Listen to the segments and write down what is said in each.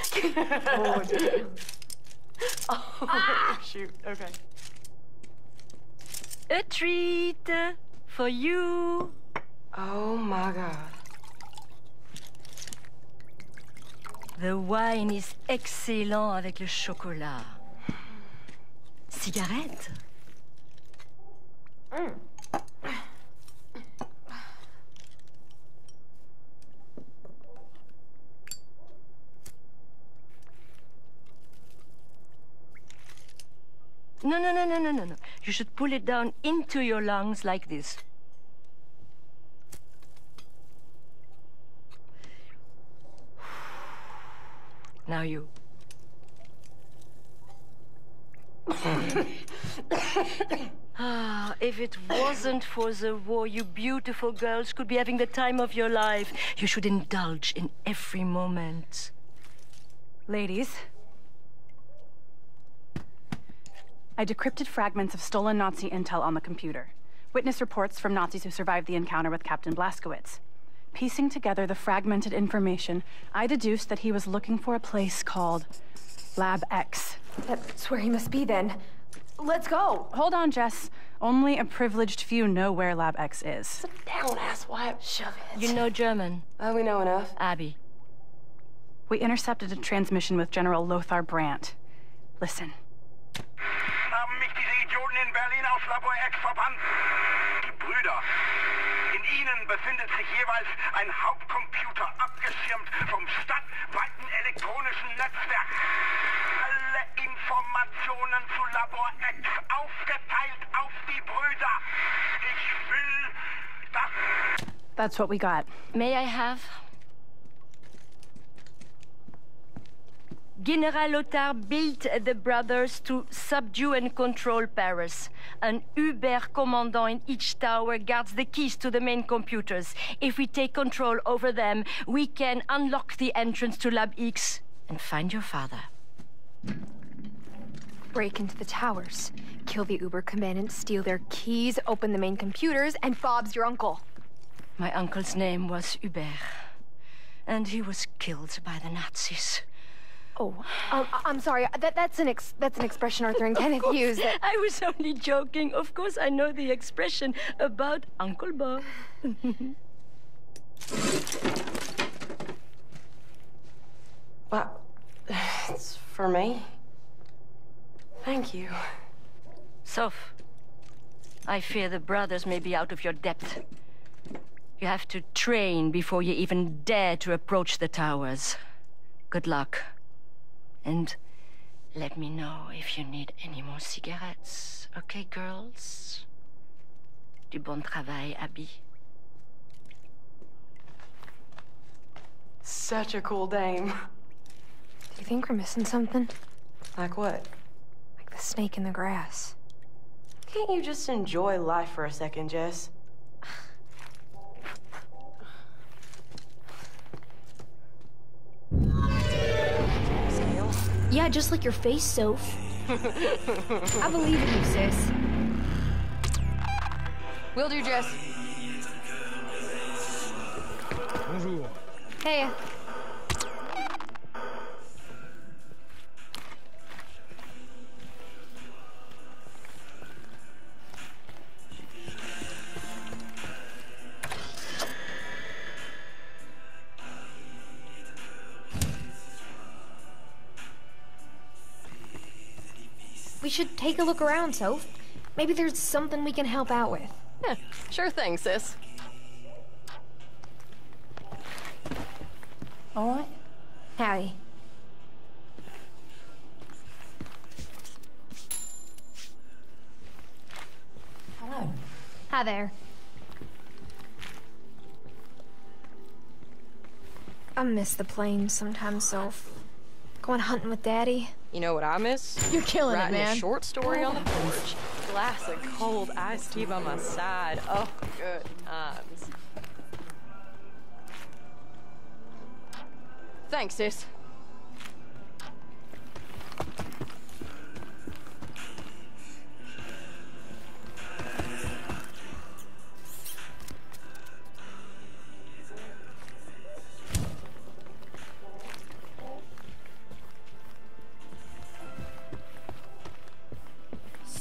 Oh, damn. Oh, shoot. Okay. A treat for you. Oh, my God. The wine is excellent avec le chocolat. Cigarette? No. You should pull it down into your lungs like this. Now you. If it wasn't for the war, you beautiful girls could be having the time of your life. You should indulge in every moment. Ladies, I decrypted fragments of stolen Nazi intel on the computer. Witness reports from Nazis who survived the encounter with Captain Blazkowicz. Piecing together the fragmented information, I deduced that he was looking for a place called Lab X. That's where he must be then. Let's go! Hold on, Jess. Only a privileged few know where Lab X is. Sit down, asswipe. Shove it. You know German? Oh, we know enough. Abby. We intercepted a transmission with General Lothar Brandt. Listen. Haben mich diese Idioten in Berlin aus Labor X verbannt? Die Brüder. In ihnen befindet sich jeweils ein Hauptcomputer, abgeschirmt vom stadtweiten elektronischen Netzwerk. Alle Informationen zu Labor X aufgeteilt auf die Brüder. Ich will das... That's what we got. May I have? General Lothar built the brothers to subdue and control Paris. An Uber commandant in each tower guards the keys to the main computers. If we take control over them, we can unlock the entrance to Lab X and find your father. Break into the towers, kill the Uber commandant, steal their keys, open the main computers, and Bob's your uncle. My uncle's name was Hubert, and he was killed by the Nazis. Oh, I'm sorry. That's an expression Arthur and Kenneth use. I was only joking. Of course, I know the expression about Uncle Bob. Well, it's for me. Thank you. Soph, I fear the brothers may be out of your depth. You have to train before you even dare to approach the towers. Good luck. And let me know if you need any more cigarettes. Okay, girls? Du bon travail, Abby. Such a cool dame. Do you think we're missing something? Like what? Like the snake in the grass. Can't you just enjoy life for a second, Jess? Yeah, just like your face, Soph. I believe in you, sis. Will do, Jess. Bonjour. Hey. We should take a look around, Soph. Maybe there's something we can help out with. Yeah, sure thing, sis. All right. Howdy. Hello. Hi there. I miss the plains sometimes, Soph. Going hunting with Daddy. You know what I miss? You're killing Writing it, man. a short story on the porch. Glass of cold iced tea by my side. Oh, good times. Thanks, sis.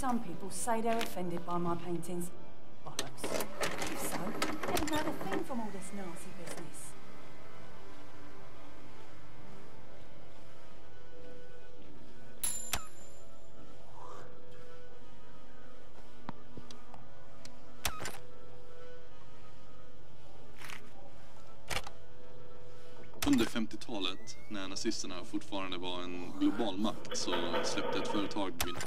Some people say they're offended by my paintings. Bollocks. If so, never know the thing from all this Nazi business. Under 50-talet, när nazisterna fortfarande var en global makt, så släppte ett företag vid...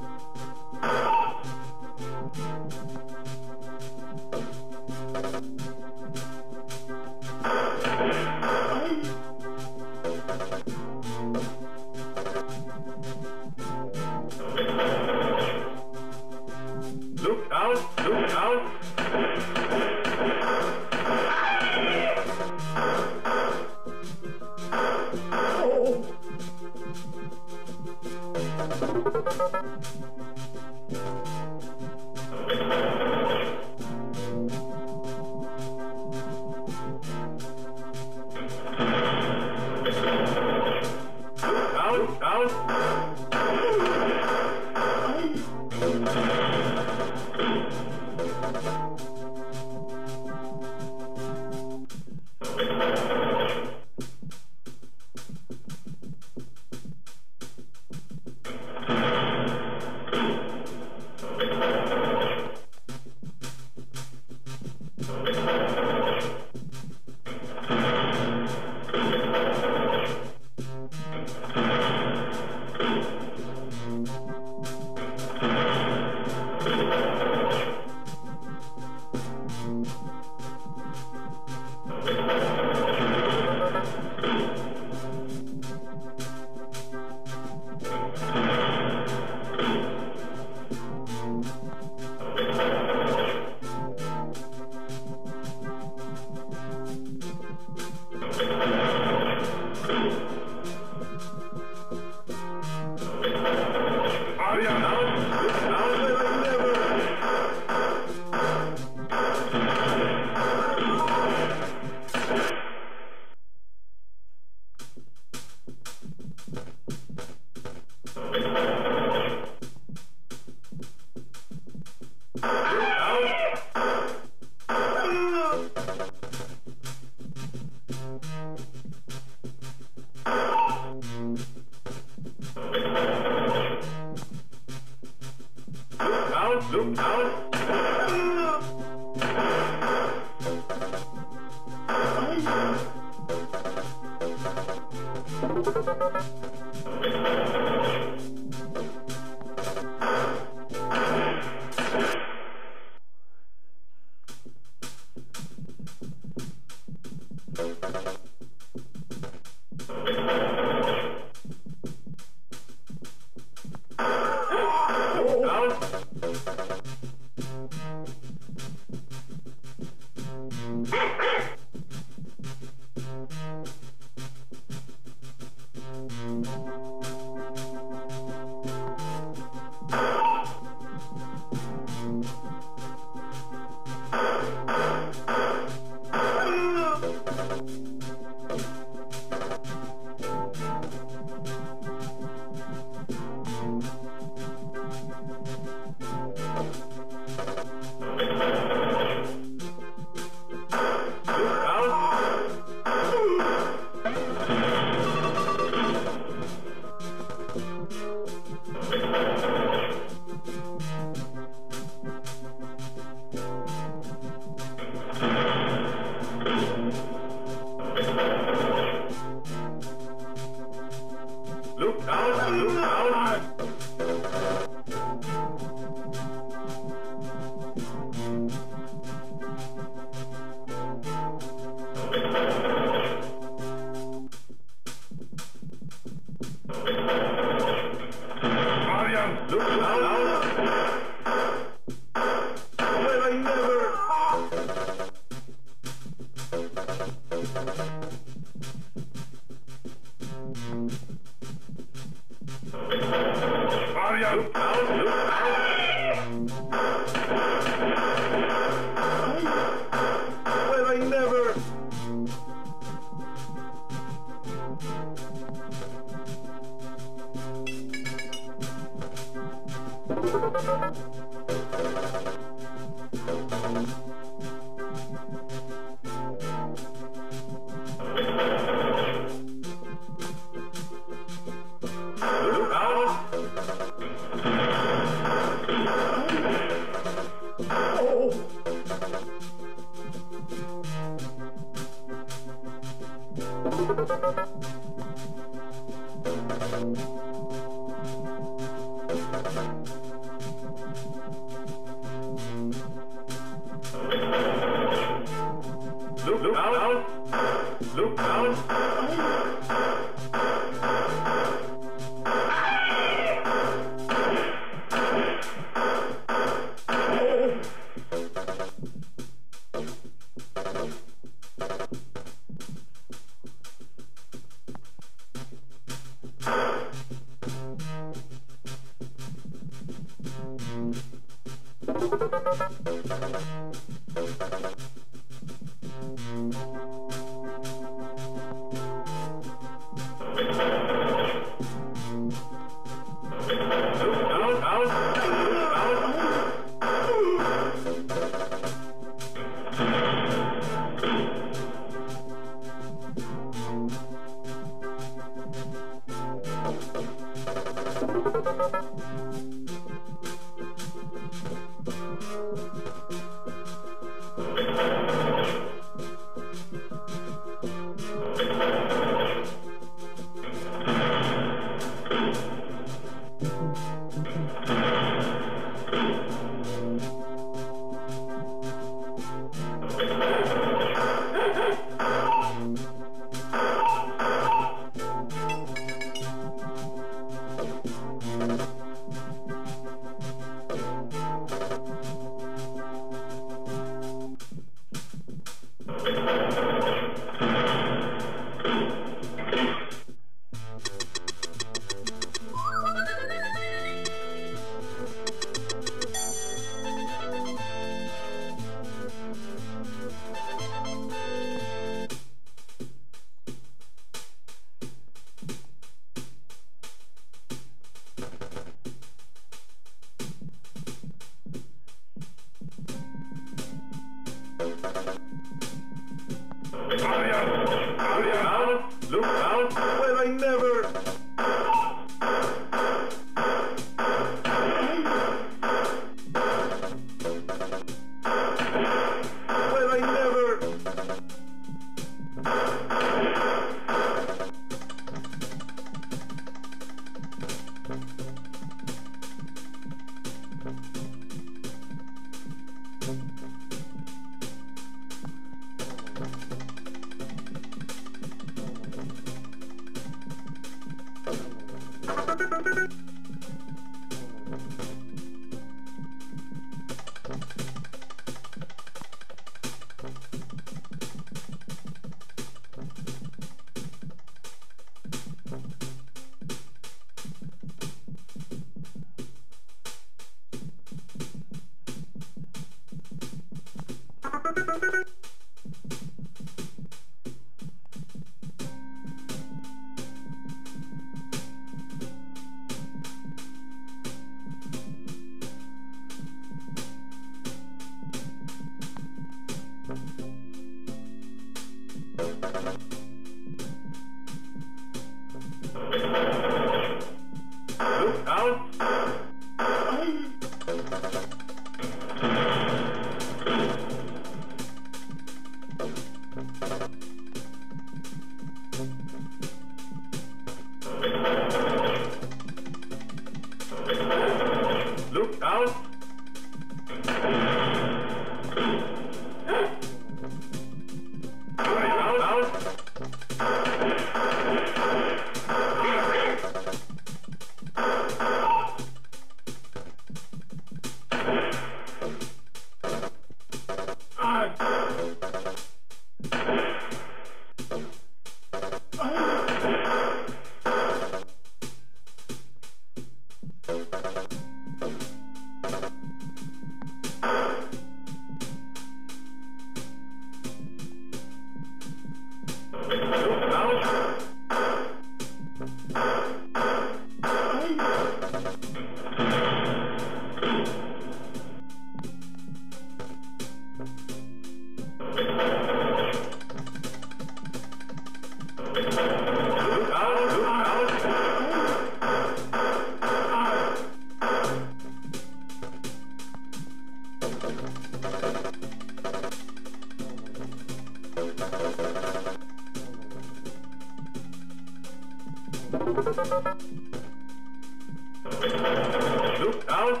Look out!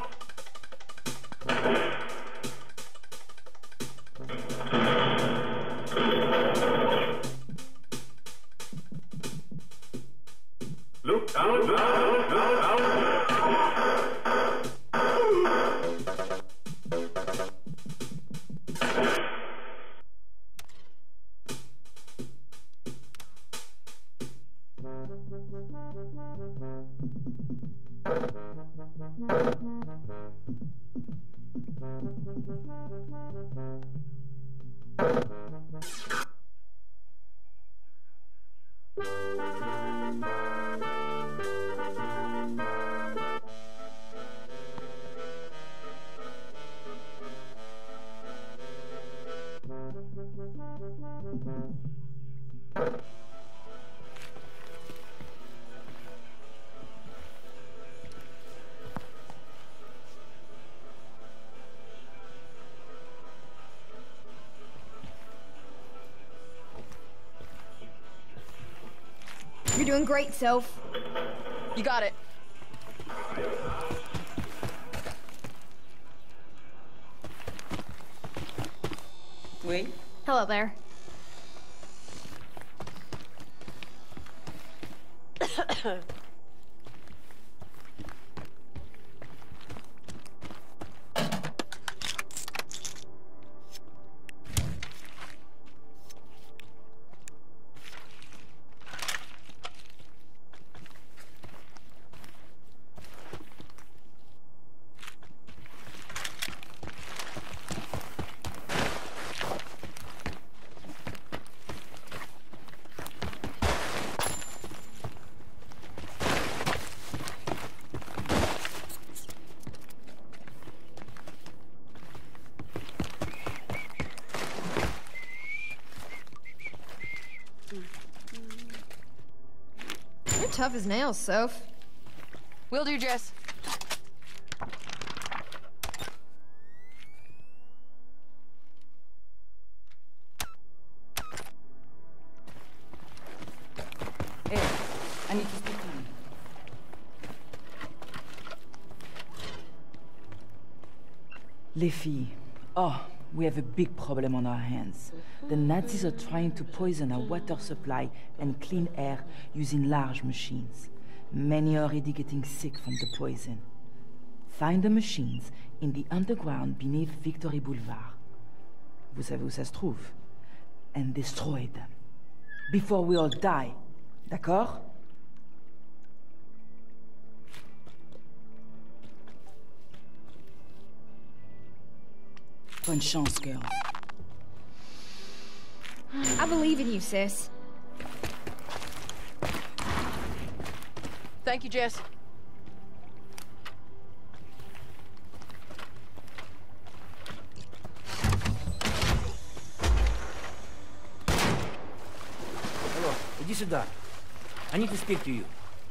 Look out! You're doing great, Soph. You got it. Oui? Hello there. You're tough as nails, Soph. Will do, Jess. Hey, I need to speak to you. Les filles. Oh, we have a big problem on our hands. The Nazis are trying to poison our water supply and clean air using large machines. Many are already getting sick from the poison. Find the machines in the underground beneath Victory Boulevard. Vous savez où ça se trouve? And destroy them. Before we all die. D'accord? Bonne chance, girl. I believe in you, sis. Thank you, Jess. Hello, иди сюда. I need to speak to you.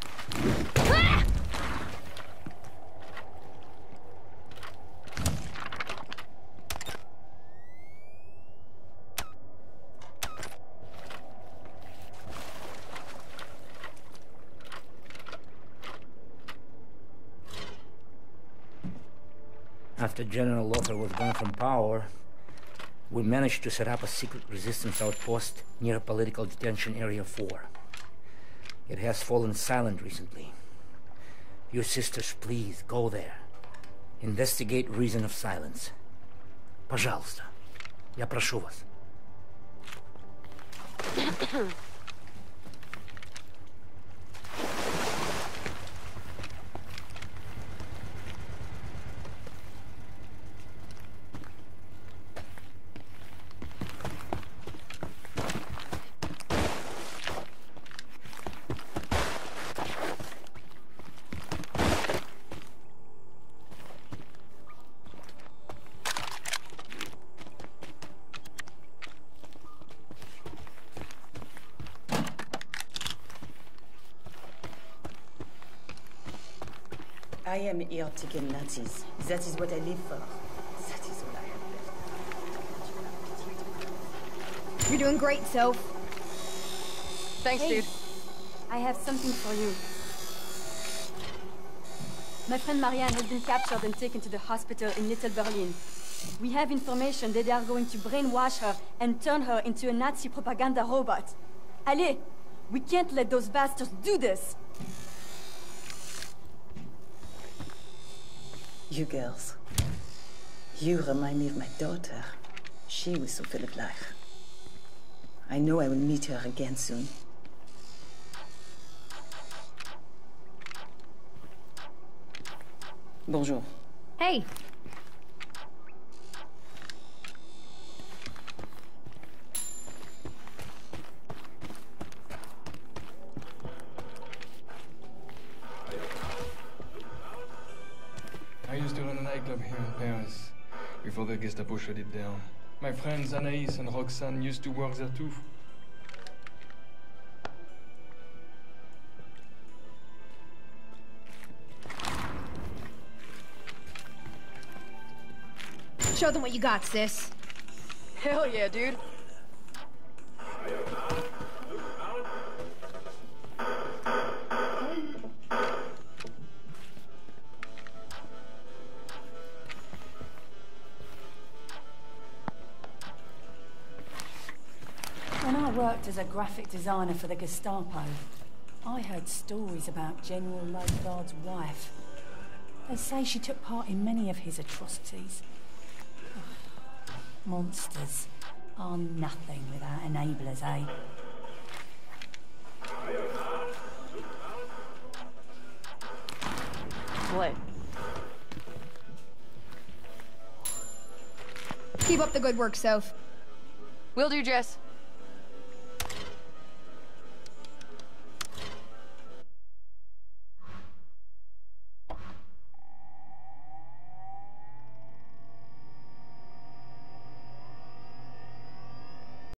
After General Lothar was gone from power, we managed to set up a secret resistance outpost near Political Detention Area 4. It has fallen silent recently. You sisters, please, go there. Investigate reason of silence. Пожалуйста. Я прошу вас. I am here to kill Nazis. That is what I live for. That is all I have left. You're doing great, Soph. Thanks, Hey, dude. I have something for you. My friend Marianne has been captured and taken to the hospital in Little Berlin. We have information that they are going to brainwash her and turn her into a Nazi propaganda robot. Allez! We can't let those bastards do this! You girls. You remind me of my daughter. She was so full of life. I know I will meet her again soon. Bonjour. Hey. I used to run a nightclub here in Paris, before the Gestapo shut it down. My friends Anaïs and Roxane used to work there too. Show them what you got, sis. Hell yeah, dude. When I worked as a graphic designer for the Gestapo, I heard stories about General Leutgard's wife. They say she took part in many of his atrocities. Monsters are nothing without enablers, eh? What? Keep up the good work, Soph. Will do, Jess.